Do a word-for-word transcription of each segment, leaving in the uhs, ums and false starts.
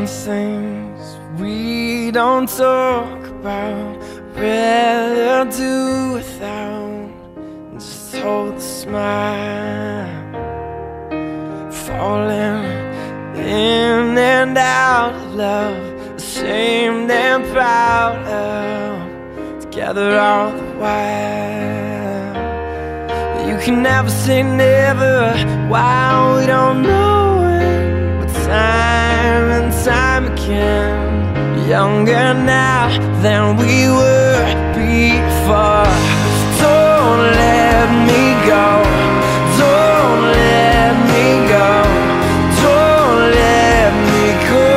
things we don't talk about, rather do without. Just hold the smile, falling in and out of love, ashamed and proud of, together all the while. You can never say never, why we don't know when, but time and time again, younger now than we were before. Don't let me go, don't let me go, don't let me go,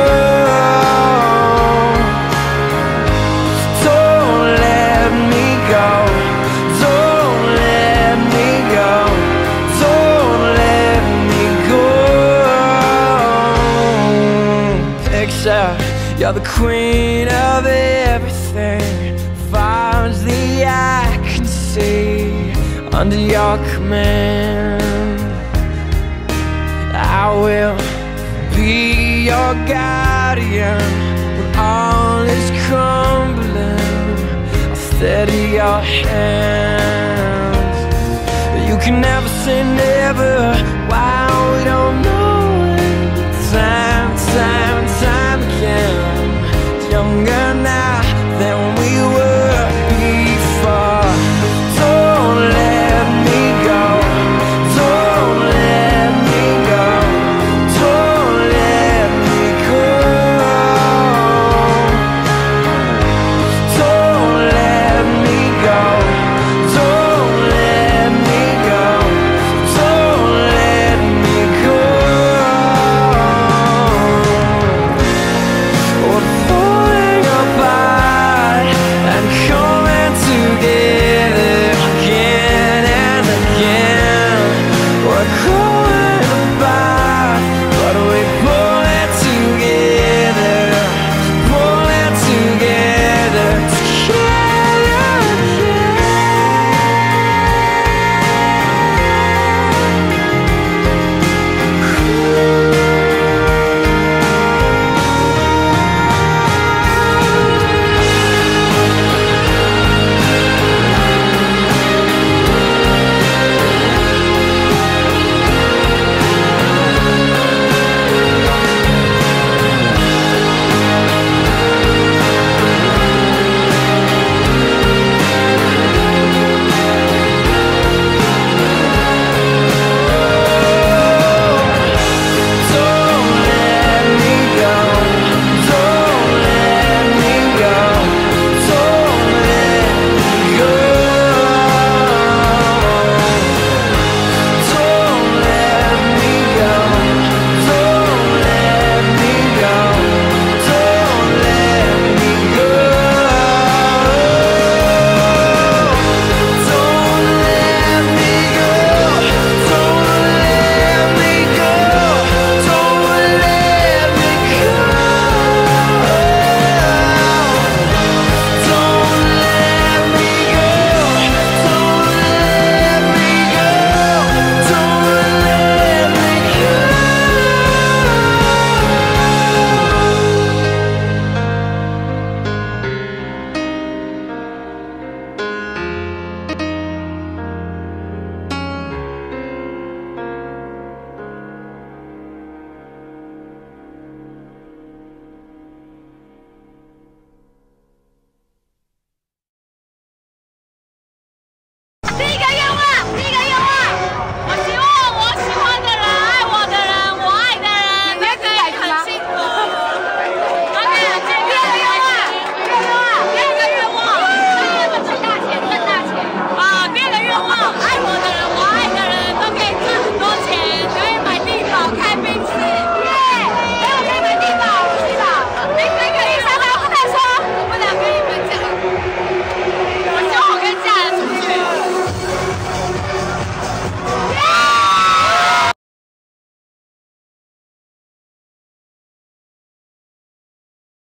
don't let me go, don't let me go, don't let me go. Picture you're the queen of everything, far as the eye can see, under your command. I will be your guardian when all is crumbling. I'll steady your hands. You can never say never, why